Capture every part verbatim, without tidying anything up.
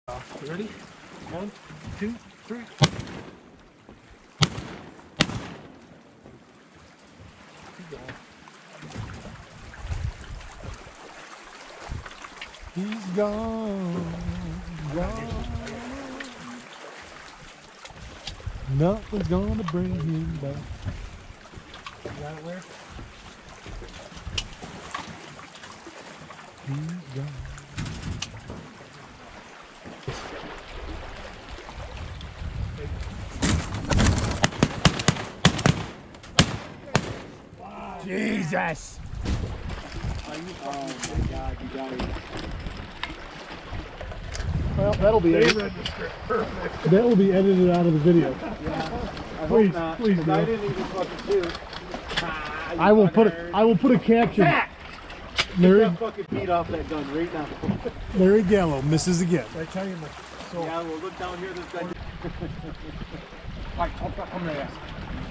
You ready? One, two, three. Keep going. He's gone, gone. Nothing's gonna bring him back. You got it where? He's gone. Jesus! Oh my God, you got it. Well, that'll be They edited. read the script perfect. That will be edited out of the video. Yeah, I Please, hope not. please 'cause do. I didn't even fucking shoot. Ah, you I will put fucker. a, I will put a caption. Get Larry, that fucking beat off that gun right now. Larry Gallo misses again. Did I tell you my soul? Yeah, well look down here. This guy. Mike, come come there, ass.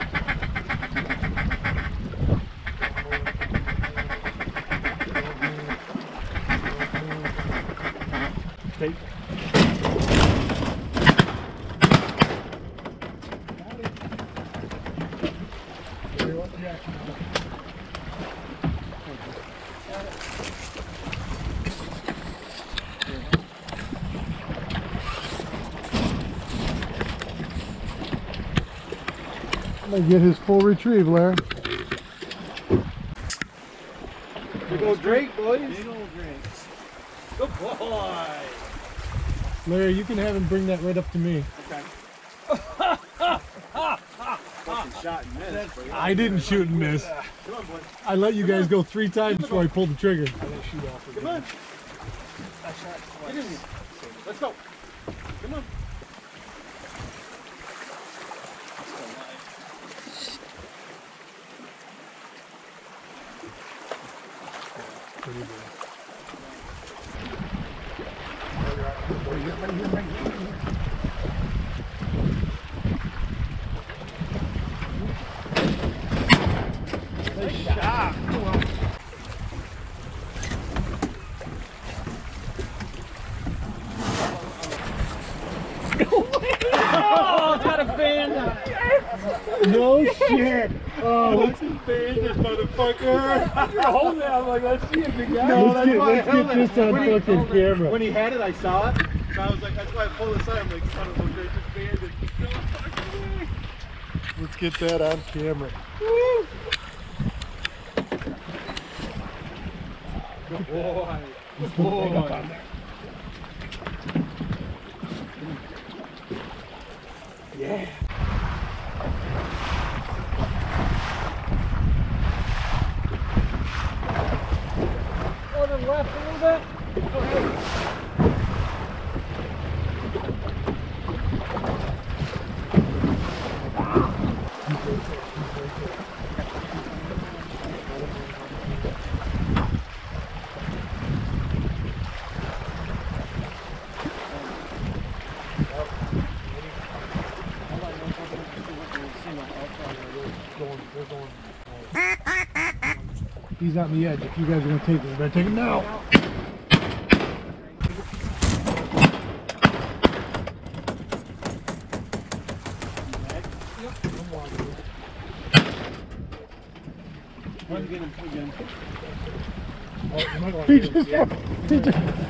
Take. I'm gonna get his full retrieve, Larry. Big old Drake, boys. Big old Drake. Good boy. Larry, you can have him bring that right up to me. Okay. Fucking shot and miss. But yeah. I didn't shoot and miss. Come on, boy. I let you guys go three times before I pulled the trigger. I didn't shoot off again. Come on. I shot Get in twice. here. Let's go. Come on. Pretty good. Nice shot. Oh, it's got a band on it. No shit. Oh, let's, Band this motherfucker. You're holding it. I'm like, let's see it, big guy. let's get, let's get this on When he- fucking camera. When he had it, I saw it. So I was like, that's why I pulled aside. I'm like, son of a bitch, just banned it. No fucking way. Let's get that on camera. Woo! Good boy. Good boy. Yeah. Go to the left a little bit. Go ahead. He's on the edge. If you guys are gonna take him, you better take him now. Get him, get him. Oh, you might want He to just, he just